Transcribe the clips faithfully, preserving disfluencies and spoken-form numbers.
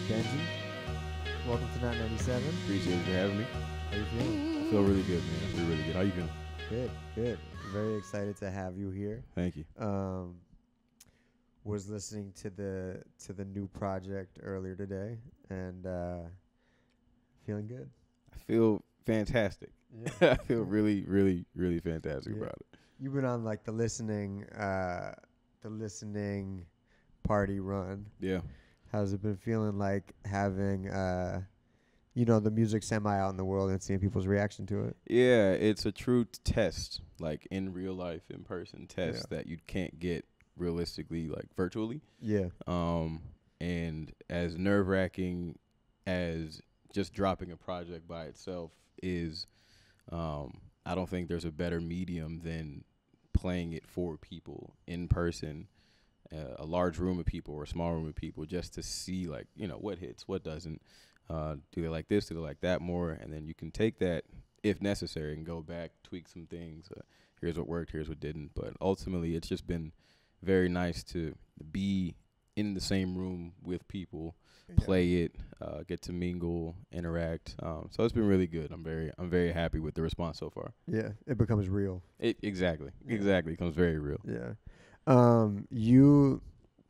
Benji. Welcome to Not ninety-seven. Appreciate you for having me. How you feeling? I feel really good, man. I feel really good. How you feeling? Good, good. Very excited to have you here. Thank you. Um, was listening to the to the new project earlier today, and uh, feeling good. I feel fantastic. Yeah. I feel really, really, really fantastic Yeah. about it. You've been on like the listening, uh, the listening party run. Yeah. How's it been feeling like having, uh, you know, the music semi out in the world and seeing people's reaction to it? Yeah, it's a true t- test, like in real life, in person test Yeah. that you can't get realistically, like virtually. Yeah. Um, and as nerve wracking as just dropping a project by itself is, um, I don't think there's a better medium than playing it for people in person. Uh, a large room of people or a small room of people, just to see, like, you know, what hits, what doesn't. Uh, do they like this? Do they like that more? And then you can take that, if necessary, and go back, tweak some things. Uh, here's what worked, here's what didn't. But ultimately, it's just been very nice to be in the same room with people, Yeah. play it, uh, get to mingle, interact. Um, so it's been really good. I'm very, I'm very happy with the response so far. Yeah. It becomes real. It exactly, Yeah. exactly. It becomes very real. Yeah. Um, you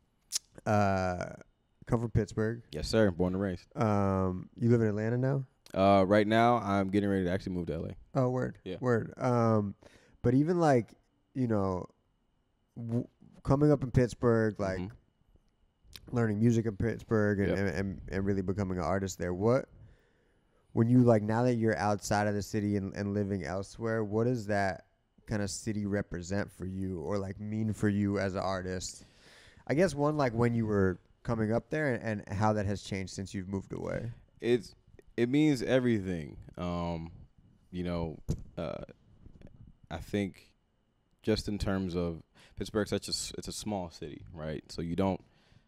uh, come from Pittsburgh. Yes, sir. Born and raised. Um, you live in Atlanta now? Uh, right now, I'm getting ready to actually move to L A. Oh, word. Yeah. Word. Um, but even like, you know, w- coming up in Pittsburgh, like Mhm. learning music in Pittsburgh and, Yep. and, and, and really becoming an artist there, what, when you like, now that you're outside of the city and, and living elsewhere, what does that kind of city represent for you or like mean for you as an artist? I guess one, like when you were coming up there and, and how that has changed since you've moved away. It's it means everything. Um, you know, uh, I think just in terms of Pittsburgh's such a s- it's a small city, right? So you don't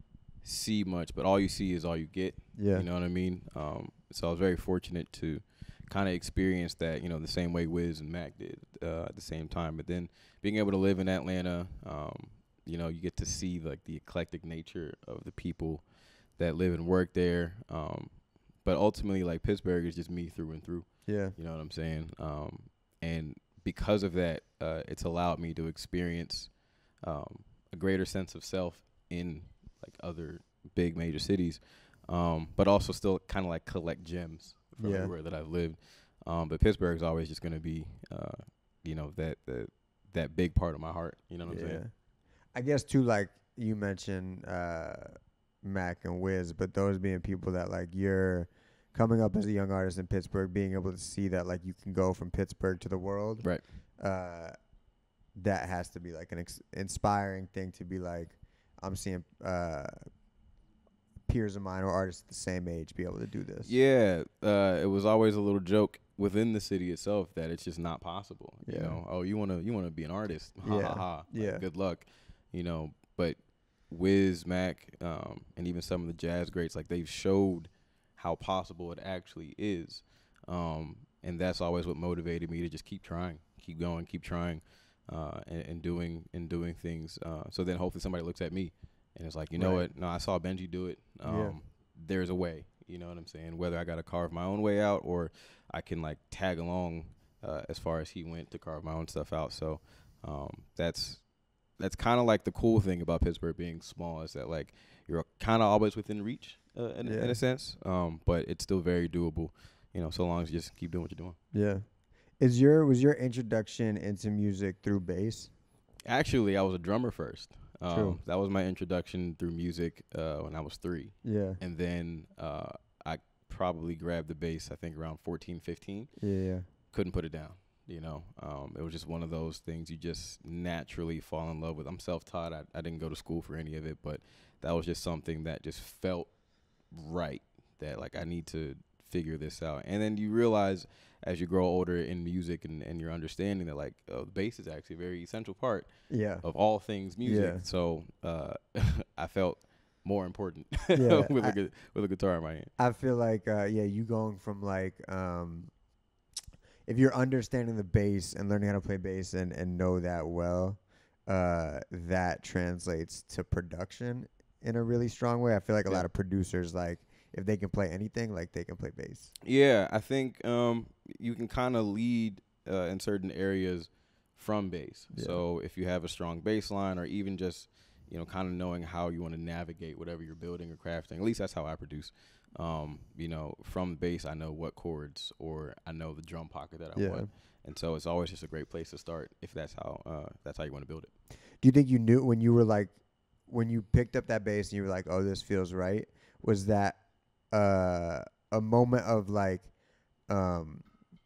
see much, but all you see is all you get. Yeah. You know what I mean? Um, so I was very fortunate to kind of experience that, you know, the same way Wiz and Mac did uh, at the same time. But then being able to live in Atlanta, um, you know, you get to see like the eclectic nature of the people that live and work there. Um, but ultimately, like Pittsburgh is just me through and through. Yeah. You know what I'm saying? Um, and because of that, uh, it's allowed me to experience um, a greater sense of self in like other big major cities, um, but also still kind of like collect gems from Yeah. everywhere that I've lived. Um, but Pittsburgh is always just going to be, uh, you know, that, that that big part of my heart. You know what I'm saying? I guess too, like you mentioned uh, Mac and Wiz, but those being people that like you're coming up as a young artist in Pittsburgh, being able to see that like you can go from Pittsburgh to the world. Right. Uh, that has to be like an ex- inspiring thing to be like, I'm seeing uh, peers of mine or artists the same age be able to do this. Yeah, uh, it was always a little joke within the city itself that it's just not possible. You Yeah. know, oh, you want to you want to be an artist? Ha Yeah. ha ha. Like, Yeah. good luck. You know, but Wiz, Mac, um, and even some of the jazz greats, like they've showed how possible it actually is, um, and that's always what motivated me to just keep trying, keep going, keep trying, uh, and, and doing and doing things. Uh, so then hopefully somebody looks at me and it's like, you know Right. what? No, I saw Benji do it. Um, Yeah. There's a way. You know what I'm saying? Whether I got to carve my own way out or I can like tag along uh, as far as he went to carve my own stuff out. So um, that's that's kind of like the cool thing about Pittsburgh being small is that like you're kind of always within reach uh, in, Yeah. in a sense, um, but it's still very doable. You know, so long as you just keep doing what you're doing. Yeah. Is your was your introduction into music through bass? Actually, I was a drummer first. Um, True. That was my introduction through music uh, when I was three. Yeah. And then uh, I probably grabbed the bass, I think, around fourteen, fifteen. Yeah. Yeah. Couldn't put it down, you know. Um, it was just one of those things you just naturally fall in love with. I'm self-taught. I, I didn't go to school for any of it, but that was just something that just felt right, that, like, I need to figure this out. And then you realize as you grow older in music and, and you're understanding that, like, uh, the bass is actually a very essential part Yeah. of all things music. Yeah. So uh, I felt more important Yeah, with, I- a gu- with a guitar in my hand. I feel like uh, yeah, you going from like um, if you're understanding the bass and learning how to play bass and, and know that well, uh, that translates to production in a really strong way. I feel like a Yeah. lot of producers like if they can play anything, like they can play bass. Yeah, I think um, you can kind of lead uh, in certain areas from bass. Yeah. So if you have a strong bass line, or even just, you know, kind of knowing how you want to navigate whatever you're building or crafting, at least that's how I produce. Um, you know, from bass, I know what chords, or I know the drum pocket that I Yeah. want. And so it's always just a great place to start if that's how uh, that's how you want to build it. Do you think you knew when you were like, when you picked up that bass and you were like, oh, this feels right? Was that uh, a moment of like, um,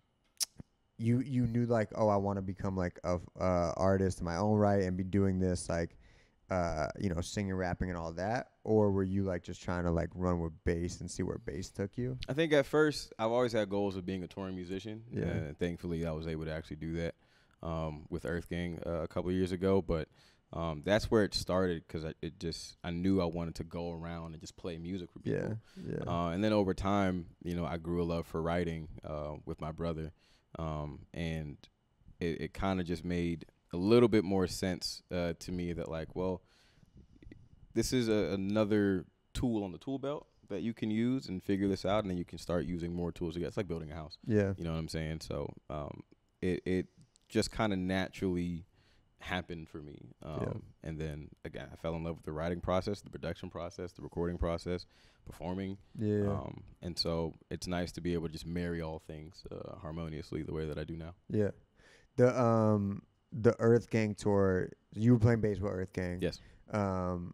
you you knew like, oh, I want to become like a uh, artist in my own right and be doing this like, uh, you know, singing, rapping, and all that? Or were you like just trying to like run with bass and see where bass took you? I think at first I've always had goals of being a touring musician. Yeah. And thankfully I was able to actually do that um, with Earthgang uh, a couple of years ago. But um, that's where it started, because it just I knew I wanted to go around and just play music for people. Yeah, yeah. Uh, and then over time, you know, I grew a love for writing uh, with my brother, um, and it, it kind of just made a little bit more sense uh, to me that like, well, this is a, another tool on the tool belt that you can use and figure this out, and then you can start using more tools. It's like building a house. Yeah. You know what I'm saying? So um, it it just kind of naturally happened for me. Um, Yeah. And then, again, I fell in love with the writing process, the production process, the recording process, performing. Yeah. Um, and so it's nice to be able to just marry all things uh, harmoniously the way that I do now. Yeah. The um the Earthgang tour, you were playing bass with Earthgang. Yes. Um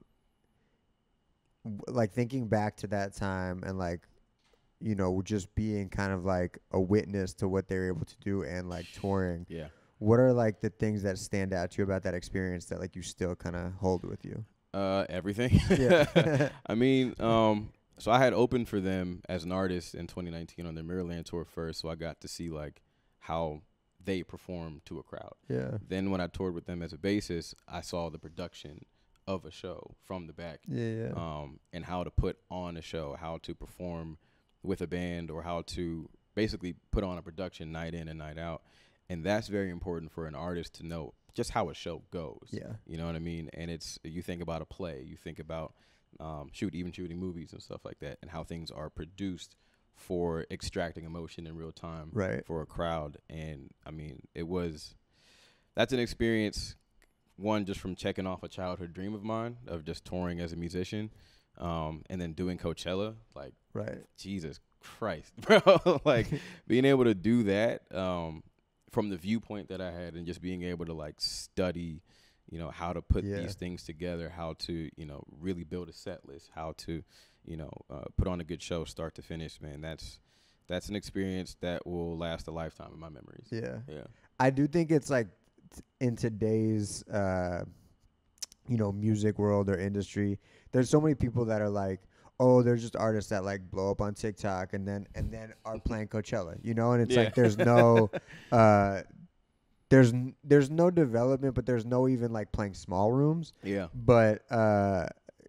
w- like thinking back to that time and like, you know, just being kind of like a witness to what they were able to do and like touring. Yeah. What are like the things that stand out to you about that experience that like you still kind of hold with you? Uh, everything. Yeah. I mean, um, so I had opened for them as an artist in twenty nineteen on their Maryland tour first, so I got to see like how they perform to a crowd. Yeah. Then when I toured with them as a bassist, I saw the production of a show from the back, Yeah, yeah. um, and how to put on a show, how to perform with a band, or how to basically put on a production night in and night out. And that's very important for an artist to know just how a show goes. Yeah. You know what I mean? And it's, you think about a play, you think about um, shoot, even shooting movies and stuff like that, and how things are produced for extracting emotion in real time Right. for a crowd. And I mean, it was, that's an experience, one, just from checking off a childhood dream of mine of just touring as a musician, um, and then doing Coachella, like, Right. Jesus Christ, bro. Like, being able to do that um, from the viewpoint that I had, and just being able to, like, study, you know, how to put Yeah. these things together, how to, you know, really build a set list, how to, you know, uh, put on a good show start to finish, man. That's that's an experience that will last a lifetime in my memories. Yeah. Yeah. I do think it's like t- in today's, uh, you know, music world or industry, there's so many people that are like, oh, they're just artists that like blow up on TikTok and then and then are playing Coachella, you know, and it's Yeah. like there's no, uh, there's n- there's no development, but there's no even like playing small rooms. Yeah. But uh,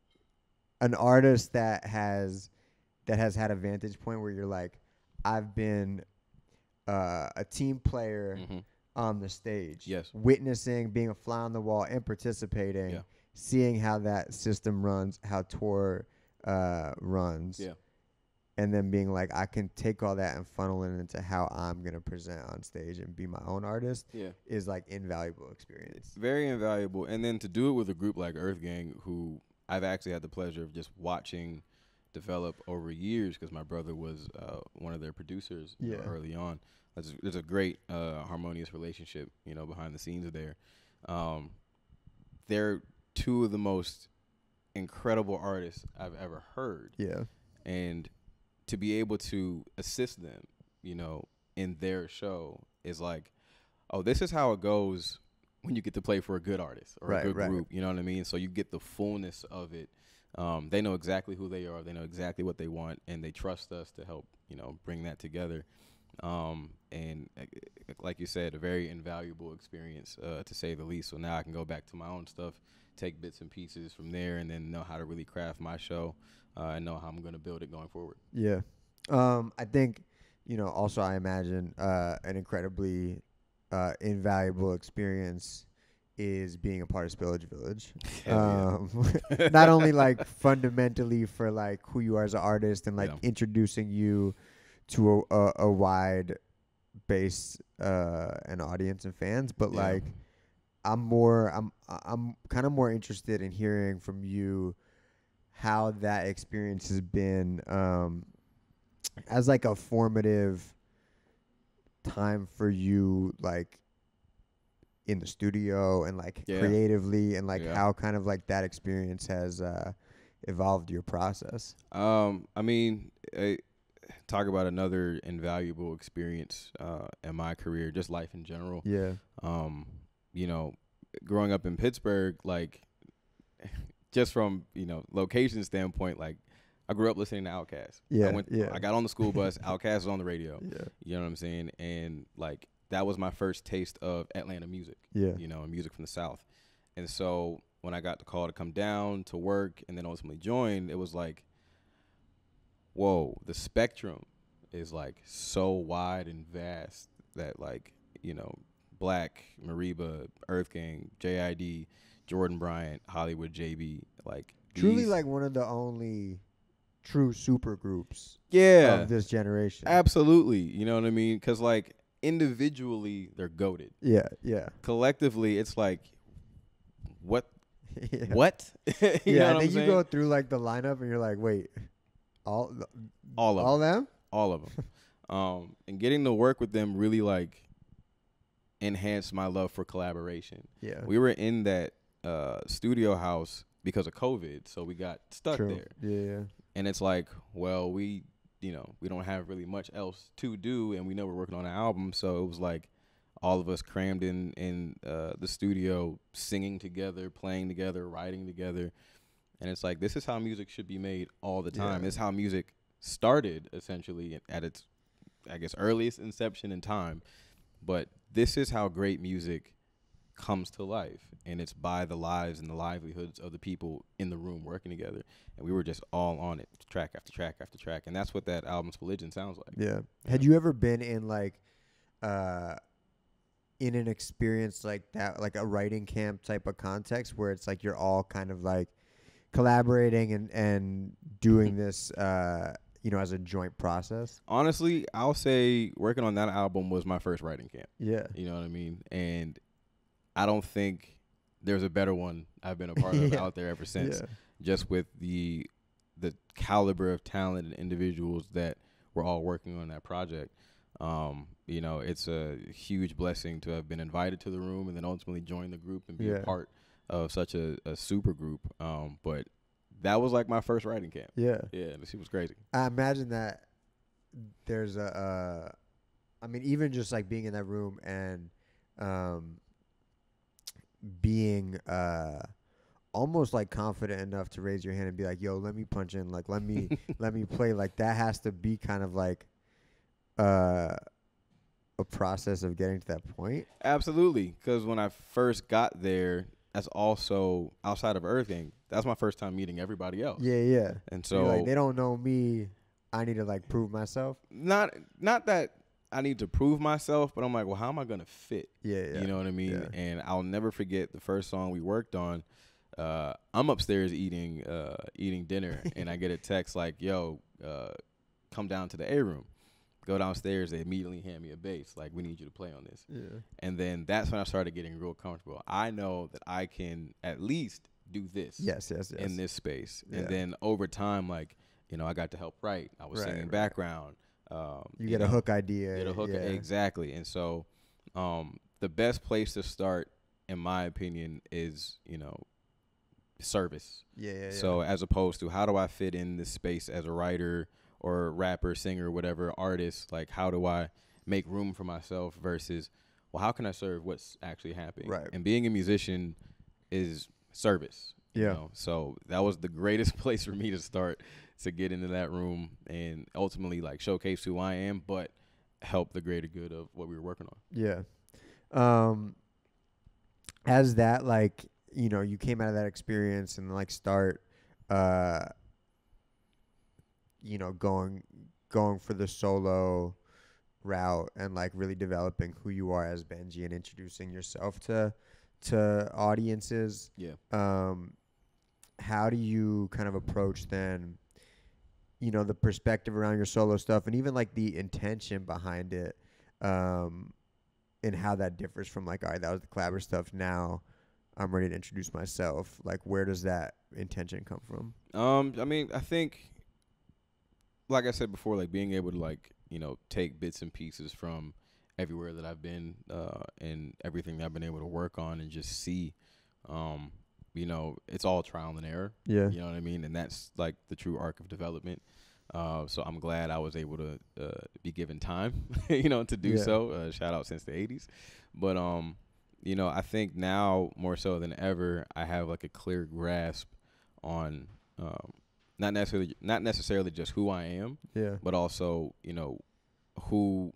an artist that has that has had a vantage point where you're like, I've been uh, a team player Mm-hmm. on the stage, Yes. witnessing, being a fly on the wall, and participating, Yeah. seeing how that system runs, how tour uh, runs, Yeah. and then being like, I can take all that and funnel it into how I'm gonna present on stage and be my own artist Yeah. is like invaluable experience. Very invaluable. And then to do it with a group like Earthgang, who I've actually had the pleasure of just watching develop over years, because my brother was uh, one of their producers you know, Yeah. early on. There's, there's a great uh, harmonious relationship, you know, behind the scenes there. Um, they're two of the most incredible artists I've ever heard. Yeah, And to be able to assist them, you know, in their show is like, oh, this is how it goes when you get to play for a good artist or Right, a good right. group. You know what I mean? So you get the fullness of it. Um, they know exactly who they are. They know exactly what they want, and they trust us to help, you know, bring that together. Um, and uh, like you said, a very invaluable experience, uh, to say the least. So now I can go back to my own stuff, take bits and pieces from there, and then know how to really craft my show, uh, and know how I'm going to build it going forward. yeah. Um, I think, you know, also I imagine uh, an incredibly uh, invaluable experience is being a part of Spillage Village. Hell Um, not only like fundamentally for like who you are as an artist and like Yeah. introducing you to a, a, a wide base uh, and audience and fans, but Yeah. like I'm more I'm I'm kind of more interested in hearing from you how that experience has been um, as like a formative time for you, like in the studio and like Yeah. creatively, and like Yeah. how kind of like that experience has uh, evolved your process. Um, I mean, I, talk about another invaluable experience uh, in my career, just life in general. Yeah. Um, you know, growing up in Pittsburgh, like, just from, you know, location standpoint, like, I grew up listening to Outkast. Yeah, I went, yeah. I got on the school bus. Outkast was on the radio. Yeah. You know what I'm saying? And like that was my first taste of Atlanta music. Yeah. You know, and music from the South. And so when I got the call to come down to work and then ultimately join, it was like, whoa, the spectrum is like so wide and vast that, like, you know, Black, Mariba, Earthgang, J I D, Jordan Bryant, Hollywood J B, like Truly these, like one of the only true super groups yeah, of this generation. absolutely. You know what I mean? Because like individually they're goated. Yeah, yeah. Collectively, it's like, what? yeah. What? you Yeah, know and what then I'm you saying? go through like the lineup and you're like, wait, all th- all of all them. them? all of them. um, and getting to work with them really like enhanced my love for collaboration. Yeah. We were in that uh, studio house because of COVID, so we got stuck True. there. Yeah, yeah. And it's like, well, we, you know, we don't have really much else to do, and we know we're working on an album, so it was like all of us crammed in in uh, the studio, singing together, playing together, writing together, and it's like, this is how music should be made all the time. Yeah. This is how music started, essentially, at its, I guess, earliest inception in time, but this is how great music comes to life, and it's by the lives and the livelihoods of the people in the room working together. And we were just all on it, track after track after track, and that's what that album's Religion sounds like. Yeah. Had you ever been in like uh in an experience like that, like a writing camp type of context where it's like you're all kind of like collaborating and and doing this uh you know, as a joint process? Honestly, I'll say working on that album was my first writing camp. Yeah. You know what I mean? And I don't think there's a better one I've been a part of Yeah. out there ever since. Yeah. Just with the the caliber of talent and individuals that were all working on that project. Um, you know, it's a huge blessing to have been invited to the room and then ultimately join the group and be Yeah. a part of such a, a super group. Um, but that was like my first writing camp. Yeah. Yeah, the shit was crazy. I imagine that there's a, uh, I mean, even just like being in that room and um, being uh, almost like confident enough to raise your hand and be like, yo, let me punch in. Like, let me, let me play. Like, that has to be kind of like uh, a process of getting to that point. Absolutely, because when I first got there, that's also outside of Earthgang. That's my first time meeting everybody else. Yeah, yeah. And You're so like, they don't know me. I need to like prove myself. not not that I need to prove myself, but I'm like, well, how am I gonna fit? Yeah, yeah. You know what I mean? Yeah. And I'll never forget the first song we worked on. Uh, I'm upstairs eating uh, eating dinner, and I get a text like, "Yo, uh, come down to the A room." Go downstairs. They immediately hand me a bass. Like, we need you to play on this. Yeah. And then that's when I started getting real comfortable. I know that I can at least do this. Yes, yes, yes. In this space. Yeah. And then over time, like, you know, I got to help write. I was Right, singing right. background. Um, You get a know, hook idea. Get a hook. Yeah. Exactly. And so um, the best place to start, in my opinion, is, you know, service. Yeah, yeah, yeah. So as opposed to how do I fit in this space as a writer or rapper, singer, whatever, artist, like how do I make room for myself versus, well, how can I serve what's actually happening? Right. And being a musician is service. You Yeah. know? So that was the greatest place for me to start, to get into that room and ultimately like showcase who I am, but help the greater good of what we were working on. Yeah. Um, as that, like, you know, you came out of that experience and like start, uh, you know, going, going for the solo route and like really developing who you are as Benji and introducing yourself to, to audiences. Yeah. Um, how do you kind of approach then, you know, the perspective around your solo stuff and even like the intention behind it, um, and how that differs from like, all right, that was the collaborative stuff. Now I'm ready to introduce myself. Like, where does that intention come from? Um, I mean, I think, like I said before, like being able to like, you know, take bits and pieces from everywhere that I've been, uh, and everything that I've been able to work on and just see, um, you know, it's all trial and error. Yeah. You know what I mean? And that's like the true arc of development. Uh, so I'm glad I was able to uh, be given time, you know, to do Yeah. so. Uh, shout out since the eighties. But, um, you know, I think now more so than ever, I have like a clear grasp on um, not necessarily not necessarily just who I am, Yeah. but also, you know, who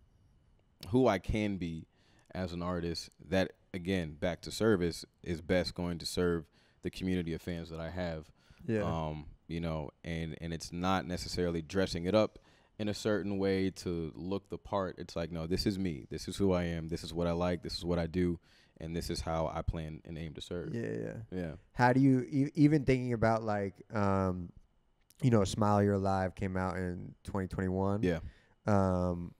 who I can be as an artist that, again, back to service, is best going to serve the community of fans that I have. Yeah. Um, you know, and, and it's not necessarily dressing it up in a certain way to look the part. It's like, no, this is me. This is who I am. This is what I like. This is what I do. And this is how I plan and aim to serve. Yeah. Yeah. Yeah. How do you e- even thinking about like, um, you know, Smile You're Alive came out in twenty twenty-one. Yeah. Um,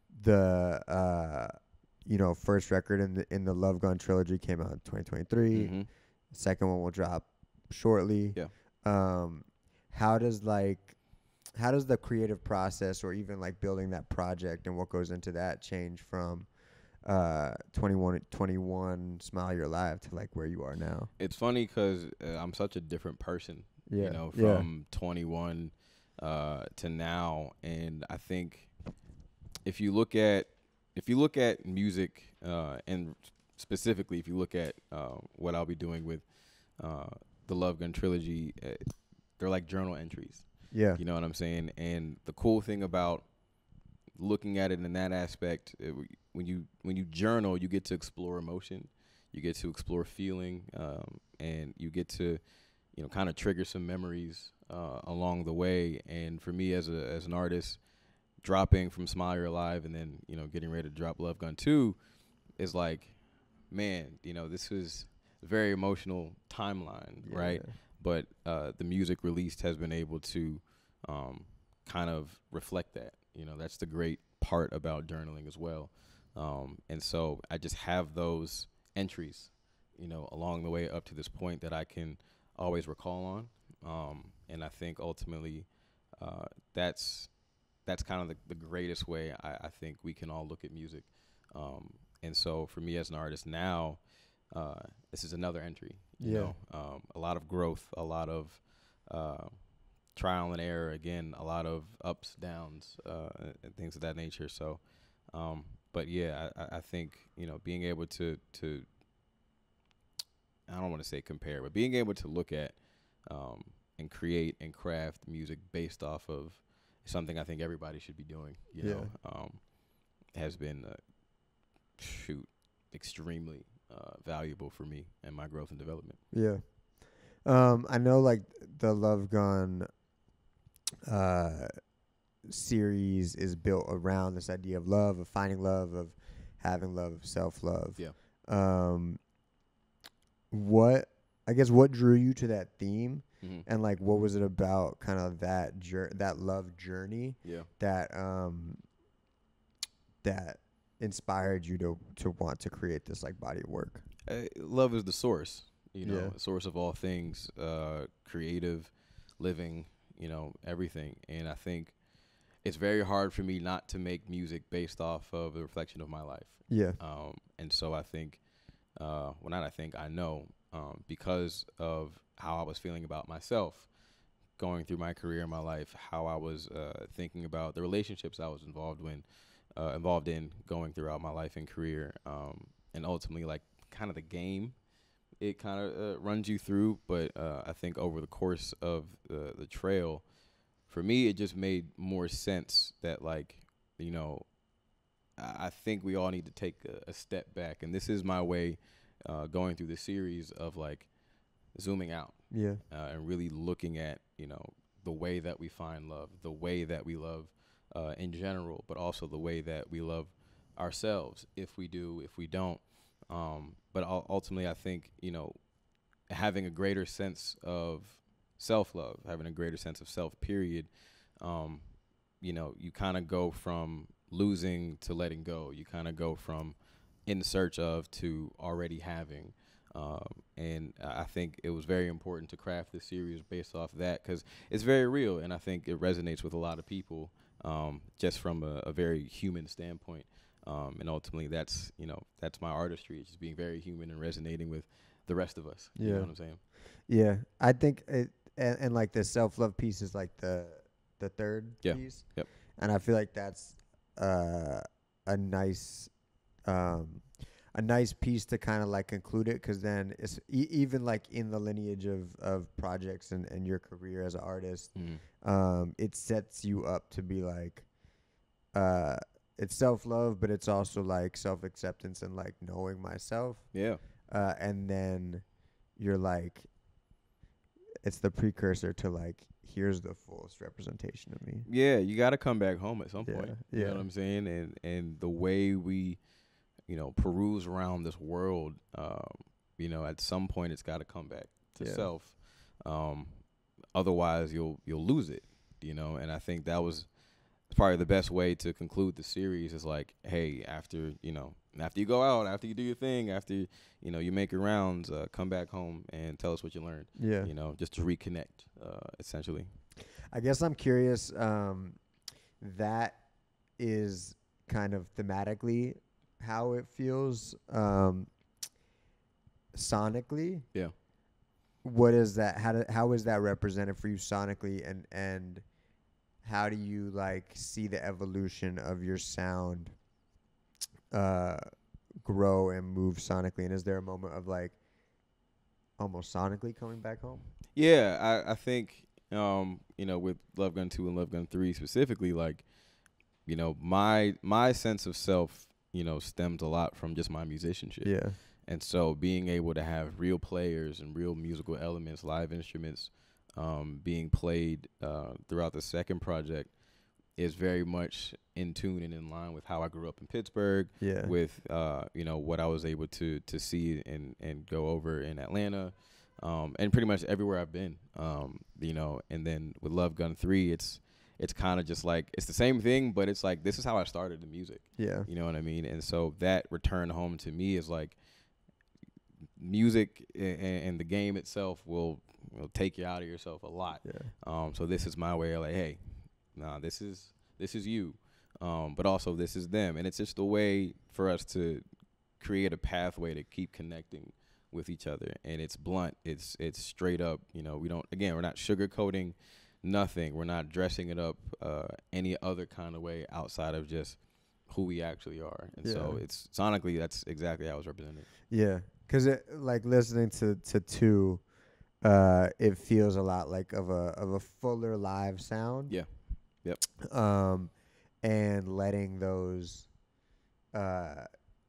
the uh, you know, first record in the in the Love Gun Trilogy came out in twenty twenty-three. Mm-hmm. The second one will drop shortly. Yeah. Um, how does like how does the creative process or even like building that project and what goes into that change from uh twenty-one twenty-one Smile You're Alive to like where you are now? It's funny because uh, I'm such a different person, Yeah. you know, Yeah. from twenty-one uh, to now. And I think if you look at if you look at music, uh, and specifically if you look at uh, what I'll be doing with uh, the Love Gun Trilogy, uh, they're like journal entries. Yeah. You know what I'm saying? And the cool thing about looking at it in that aspect, it, when you when you journal, you get to explore emotion, you get to explore feeling, um, and you get to, you know, kind of trigger some memories uh, along the way. And for me as a as an artist, dropping from Smile You're Alive and then, you know, getting ready to drop Love Gun two is like, man, you know, this was a very emotional timeline, Yeah. right? But uh, the music released has been able to um, kind of reflect that. You know, that's the great part about journaling as well. Um, and so I just have those entries, you know, along the way up to this point that I can always recall on. Um, and I think ultimately uh, that's that's kind of the, the greatest way I, I think we can all look at music. Um, and so for me as an artist now, uh, this is another entry. You Yeah. know, um, a lot of growth, a lot of uh, trial and error. Again, a lot of ups, downs, uh, and things of that nature. So, um, but yeah, I, I think, you know, being able to to I don't want to say compare, but being able to look at um, and create and craft music based off of something I think everybody should be doing. You Yeah. know, um, has been uh, shoot extremely uh, valuable for me and my growth and development. Yeah. Um, I know like the Love Gun uh series is built around this idea of love, of finding love, of having love, of self-love. Yeah. Um, what I guess what drew you to that theme, Mm-hmm. and like what was it about kind of that jour- that love journey Yeah. that um that inspired you to to want to create this like body of work? Uh, love is the source, you know, Yeah. source of all things, uh, creative, living, you know, everything. And I think it's very hard for me not to make music based off of a reflection of my life. Yeah. Um, and so I think, uh, well, not I think, I know, um, because of how I was feeling about myself going through my career and my life, how I was uh, thinking about the relationships I was involved in, uh, involved in going throughout my life and career, um, and ultimately like kind of the game it kind of uh, runs you through. But uh, I think over the course of uh, the trail, for me, it just made more sense that, like, you know, I, I think we all need to take a, a step back. And this is my way uh, going through the series of, like, zooming out Yeah. uh, and really looking at, you know, the way that we find love, the way that we love uh, in general, but also the way that we love ourselves, if we do, if we don't. Um, but ul- ultimately, I think, you know, having a greater sense of self-love, having a greater sense of self, period, um, you know, you kind of go from losing to letting go. You kind of go from in search of to already having. Um, and I think it was very important to craft this series based off of that, because it's very real, and I think it resonates with a lot of people, um, just from a, a very human standpoint. Um, and ultimately, that's, you know, that's my artistry. It's just being very human and resonating with the rest of us. Yeah. You know what I'm saying? Yeah, I think it, and, and like the self love piece is like the the third Yeah. piece. Yep. And I feel like that's uh, a nice um, a nice piece to kind of like conclude it, because then it's e- even like in the lineage of of projects and, and your career as an artist, Mm-hmm. um, it sets you up to be like, uh, it's self love, but it's also like self acceptance and like knowing myself. Yeah. Uh, and then you're like, it's the precursor to like, here's the fullest representation of me. Yeah, you got to come back home at some Yeah, point. You yeah. know what I'm saying? And and the way we, you know, peruse around this world, um, you know, at some point it's got to come back to Yeah. self. Um, otherwise, you'll you'll lose it. You know, and I think that was probably the best way to conclude the series. Is like, hey, after you know, after you go out, after you do your thing, after you know you make your rounds, uh, come back home and tell us what you learned. Yeah. You know, just to reconnect, uh, essentially. I guess I'm curious, um, that is kind of thematically how it feels, um, sonically. Yeah. What is that? How do, how is that represented for you sonically, and and how do you like see the evolution of your sound uh, grow and move sonically? And is there a moment of like almost sonically coming back home? Yeah, I, I think, um, you know, with Love Gun two and Love Gun three specifically, like, you know, my my sense of self, you know, stemmed a lot from just my musicianship. Yeah. And so being able to have real players and real musical elements, live instruments, um, being played uh, throughout the second project is very much in tune and in line with how I grew up in Pittsburgh, Yeah. with, uh, you know, what I was able to to see and, and go over in Atlanta, um, and pretty much everywhere I've been, um, you know. And then with Love Gun three, it's it's kind of just like, it's the same thing, but it's like, this is how I started the music. Yeah. You know what I mean? And so that return home to me is like, music and, and the game itself will, will take you out of yourself a lot. Yeah. Um, so this is my way of like, hey, nah, this is this is you, um, but also this is them, and it's just a way for us to create a pathway to keep connecting with each other. And it's blunt, it's it's straight up. You know, we don't, again, we're not sugarcoating nothing. We're not dressing it up uh, any other kind of way outside of just who we actually are. And Yeah. so it's sonically, that's exactly how it's represented. Yeah. Because it like listening to to two, uh, it feels a lot like of a of a fuller live sound. Yeah. Yep. Um, and letting those, uh,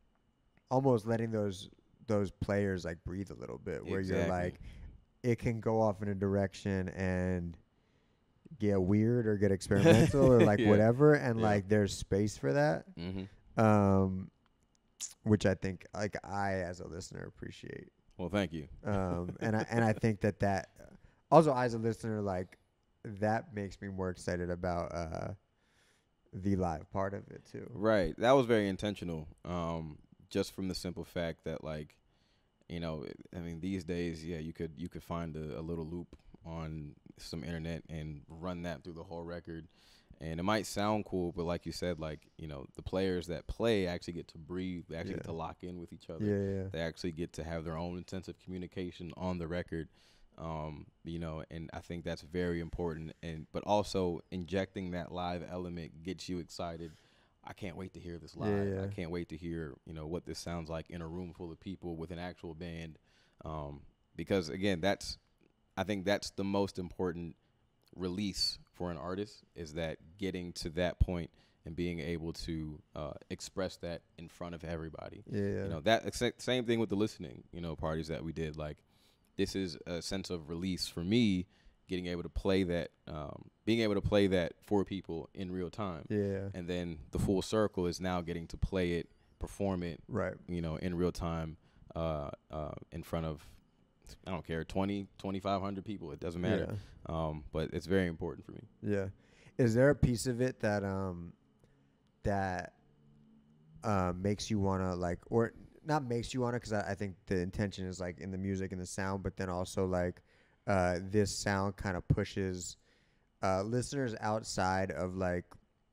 almost letting those those players like breathe a little bit, where you're Exactly. like, it can go off in a direction and get weird or get experimental or like Yeah. whatever, and Yeah. like there's space for that. Mm-hmm. Um, which I think like I as a listener appreciate. Well, thank you. Um, and I and I think that that also as a listener, like that makes me more excited about uh the live part of it too. Right. That was very intentional. Um, just from the simple fact that, like, you know, I mean, these days, yeah, you could you could find a, a little loop on some internet and run that through the whole record, and it might sound cool, but like you said, like, you know, the players that play actually get to breathe. They actually Yeah. get to lock in with each other. Yeah, yeah. They actually get to have their own intensive communication on the record. Um, you know, and I think that's very important. And but also injecting that live element gets you excited. I can't wait to hear this live. Yeah, yeah. I can't wait to hear, you know, what this sounds like in a room full of people with an actual band. Um, because again, that's, I think that's the most important release for an artist, is that getting to that point and being able to uh, express that in front of everybody. Yeah, yeah. You know, that ex- same thing with the listening, you know, parties that we did. Like, this is a sense of release for me, getting able to play that, um, being able to play that for people in real time. Yeah. And then the full circle is now getting to play it perform it, right. you know, in real time, uh, uh, in front of, I don't care, twenty, twenty-five hundred people. It doesn't matter. Yeah. Um, but it's very important for me. Yeah. Is there a piece of it that um that uh, makes you want to like, or not makes you want to, because I, I think the intention is like in the music and the sound, but then also like uh, this sound kind of pushes uh, listeners outside of like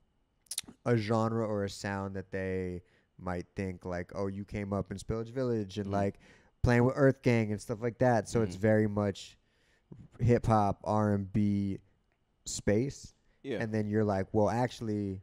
a genre or a sound that they might think like, oh, you came up in Spillage Village and mm-hmm. like playing with Earthgang and stuff like that. So mm-hmm. it's very much hip hop, R and B space. Yeah. And then you're like, well, actually,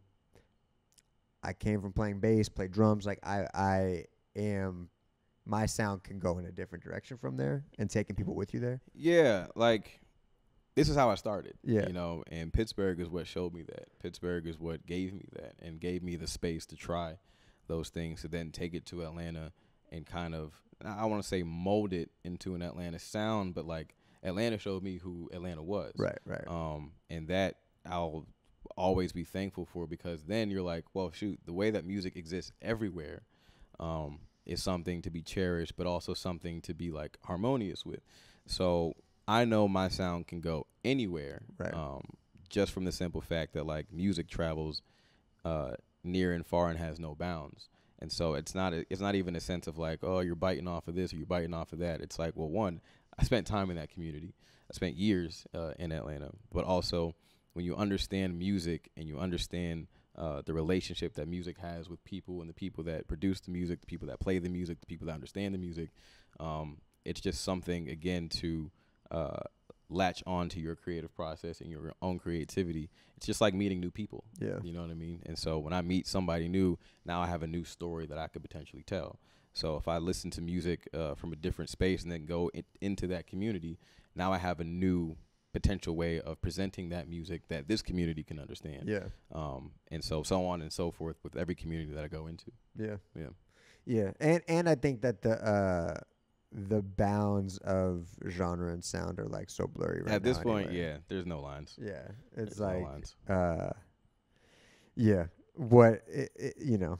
I came from playing bass, play drums. Like I, I am, my sound can go in a different direction from there, and taking people with you there. Yeah, like this is how I started. Yeah, you know, and Pittsburgh is what showed me that. Pittsburgh is what gave me that, and gave me the space to try those things, to then take it to Atlanta and kind of, I want to say, mold it into an Atlanta sound, but like Atlanta showed me who Atlanta was. Right, right. Um, and that I'll always be thankful for, because then you're like, well, shoot, the way that music exists everywhere um, is something to be cherished, but also something to be like harmonious with. So I know my sound can go anywhere, right. um, just from the simple fact that like music travels uh, near and far and has no bounds. And so it's not a, it's not even a sense of like, oh, you're biting off of this or you're biting off of that. It's like, well, one, I spent time in that community. I spent years uh, in Atlanta, but also when you understand music and you understand uh, the relationship that music has with people, and the people that produce the music, the people that play the music, the people that understand the music, um, it's just something, again, to uh, latch on to your creative process and your own creativity. It's just like meeting new people. Yeah. You know what I mean? And so when I meet somebody new, now I have a new story that I could potentially tell. So if I listen to music uh, from a different space and then go in, into that community, now I have a new potential way of presenting that music that this community can understand. Yeah. Um, and so so on and so forth with every community that I go into. Yeah. Yeah. Yeah. And and I think that the uh, the bounds of genre and sound are like so blurry right now. At this point, anyway. yeah, there's no lines. Yeah. It's there's like no lines. uh yeah. What it, it, you know,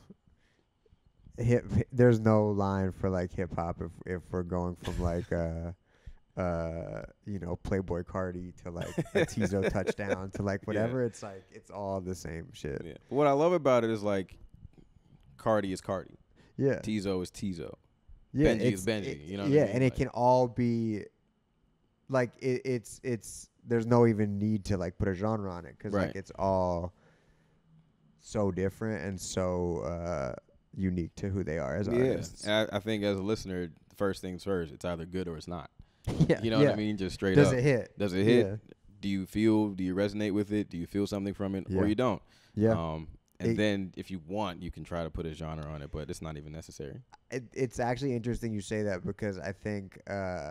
hip there's no line for like hip hop if if we're going from like uh uh you know, Playboy Cardi to like a Tizo touchdown to like whatever. Yeah. It's like it's all the same shit. Yeah. What I love about it is like Cardi is Cardi. Yeah. Tizo is Tizo. Yeah, Benji is Benji. It, you know what yeah, I mean? and like, it can all be like it, it's it's there's no even need to like put a genre on it, because right. like it's all so different and so uh unique to who they are as yeah. artists. And I, I think as a listener, first things first, it's either good or it's not. Yeah, you know yeah. what I mean? Just straight Does up. Does it hit? Does it hit? Yeah. Do you feel, do you resonate with it? Do you feel something from it? Yeah. Or you don't? Yeah. Um, and it, then if you want, you can try to put a genre on it, but it's not even necessary. It, it's actually interesting you say that, because I think, uh,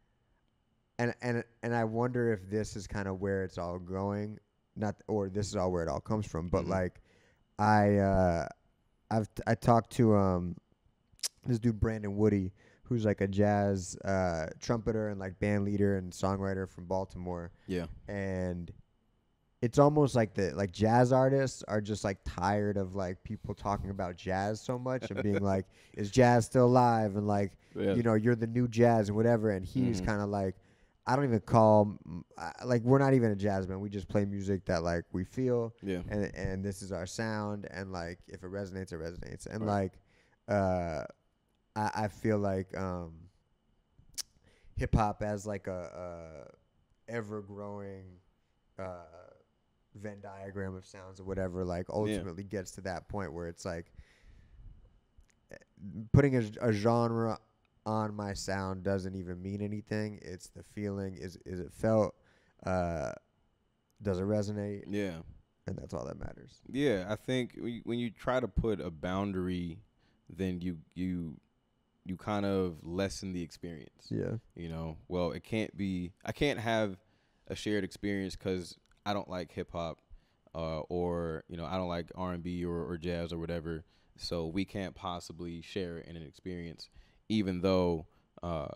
and and and I wonder if this is kind of where it's all going, not or this is all where it all comes from. But mm-hmm. like, I uh, I've t- I talked to um this dude Brandon Woody, who's like a jazz uh, trumpeter and like band leader and songwriter from Baltimore. Yeah. And it's almost like the like jazz artists are just like tired of like people talking about jazz so much and being like, is jazz still alive? And like, yeah. you know, you're the new jazz and whatever. And he's mm-hmm. kind of like, I don't even call, uh, like, we're not even a jazz band. We just play music that like we feel. Yeah. And, and this is our sound. And like, if it resonates, it resonates. And right. like, uh, I, I feel like um, hip hop as like a, a ever growing uh, Venn diagram of sounds or whatever, like ultimately yeah. gets to that point where it's like putting a, a genre on my sound doesn't even mean anything. It's the feeling. Is is it felt? Uh, does it resonate? Yeah. And that's all that matters. Yeah, I think when you try to put a boundary, then you you you kind of lessen the experience. Yeah. You know, well, it can't be, I can't have a shared experience because I don't like hip hop uh, or, you know, I don't like R and B or, or jazz or whatever. So we can't possibly share in an experience, even though uh,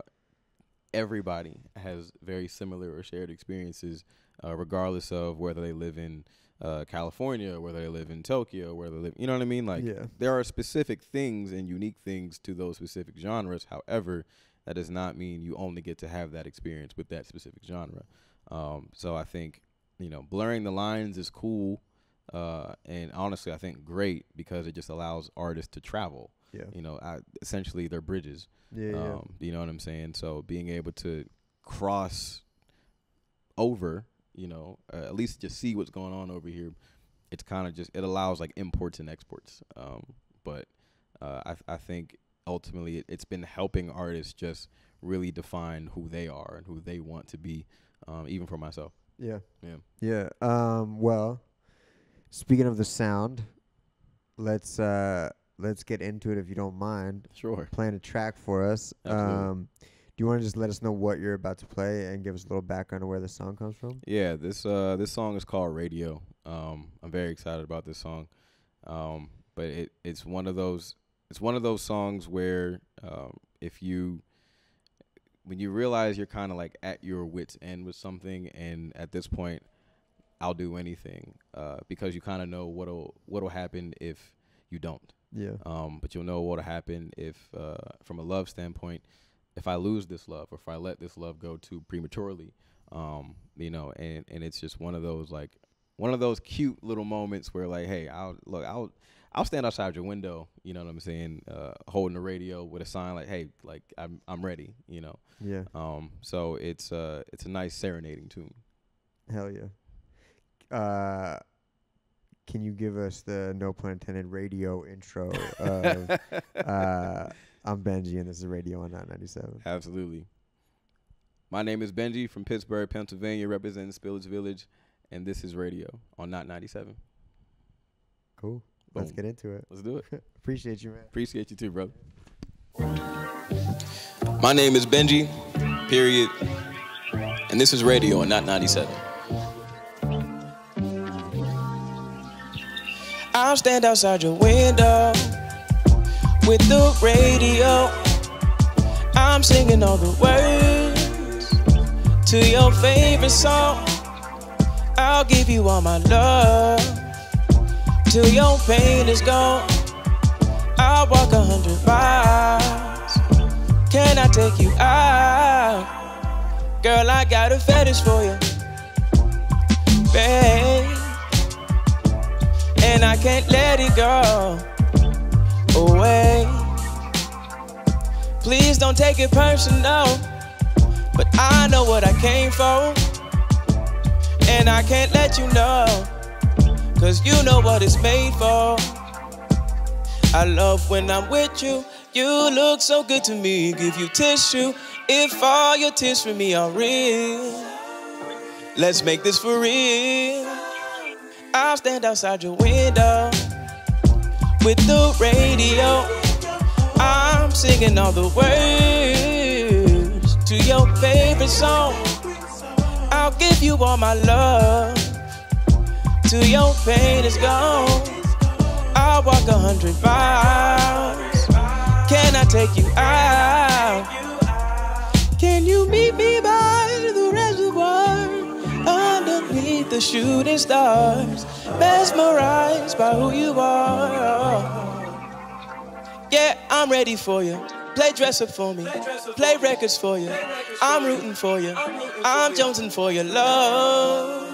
everybody has very similar or shared experiences, uh, regardless of whether they live in uh, California, whether they live in Tokyo, whether they live, you know what I mean? Like, Yeah. there are specific things and unique things to those specific genres. However, that does not mean you only get to have that experience with that specific genre. Um, so I think, you know, blurring the lines is cool. Uh, and honestly, I think great because it just allows artists to travel. Yeah. You know, I, essentially they're bridges. Yeah, yeah. Um, you know what I'm saying? So being able to cross over, you know, uh, at least just see what's going on over here, it's kind of just, it allows like imports and exports. Um, but uh, I, I think ultimately it, it's been helping artists just really define who they are and who they want to be, um, even for myself. Yeah. Yeah. Yeah. Um, well, speaking of the sound, let's uh, let's get into it if you don't mind. Sure. Playing a track for us. Absolutely. Um, do you want to just let us know what you're about to play and give us a little background of where the song comes from? Yeah, this uh this song is called Radio. Um, I'm very excited about this song. Um, but it it's one of those it's one of those songs where um, if you when you realize you're kind of like at your wit's end with something, and at this point, I'll do anything uh, because you kind of know what'll what'll happen if you don't. Yeah. Um, but you'll know what'll happen if, uh, from a love standpoint, if I lose this love or if I let this love go too prematurely. Um, you know, and and it's just one of those like one of those cute little moments where like, hey, I'll look, I'll I'll stand outside your window, you know what I'm saying, uh, holding the radio with a sign like, hey, like I'm I'm ready, you know. Yeah. Um, so it's uh it's a nice serenading tune. Hell yeah. Uh, can you give us the no pun intended radio intro of uh, I'm Benji and this is Radio on nine ninety-seven? Absolutely. My name is Benji from Pittsburgh, Pennsylvania, representing Spillage Village, and this is Radio on nine ninety-seven. Cool. Boom. Let's get into it. Let's do it. Appreciate you, man. Appreciate you too, brother. My name is Benji, period, and this is Radio on nine ninety-seven. I'll stand outside your window with the radio. I'm singing all the words to your favorite song. I'll give you all my love till your pain is gone. I'll walk a hundred miles. Can I take you out? Girl, I got a fetish for you, babe, and I can't let it go away. Please don't take it personal, but I know what I came for, and I can't let you know, cause you know what it's made for. I love when I'm with you. You look so good to me, give you tissue. If all your tears for me are real, let's make this for real. I'll stand outside your window with the radio. I'm singing all the words to your favorite song. I'll give you all my love till your pain is gone. I'll walk a hundred miles. Can I take you out? Can you meet me by the reservoir underneath the shooting stars, mesmerized by who you are? Yeah, I'm ready for you. Play dress up for me. Play records for you. I'm rooting for you. I'm jonesing for your love.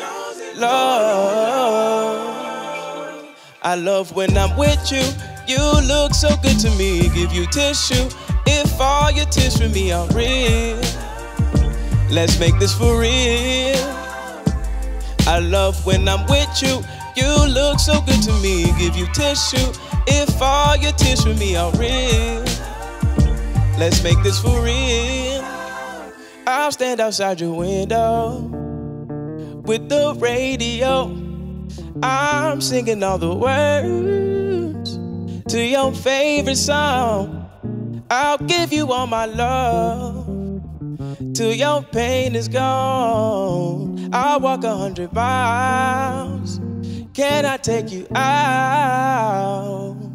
Love. I love when I'm with you. You look so good to me. Give you tissue. If all your tears for me are real, let's make this for real. I love when I'm with you. You look so good to me. Give you tissue. If all your tears for me are real, let's make this for real. I'll stand outside your window with the radio. I'm singing all the words to your favorite song. I'll give you all my love till your pain is gone. I'll walk a hundred miles. Can I take you out?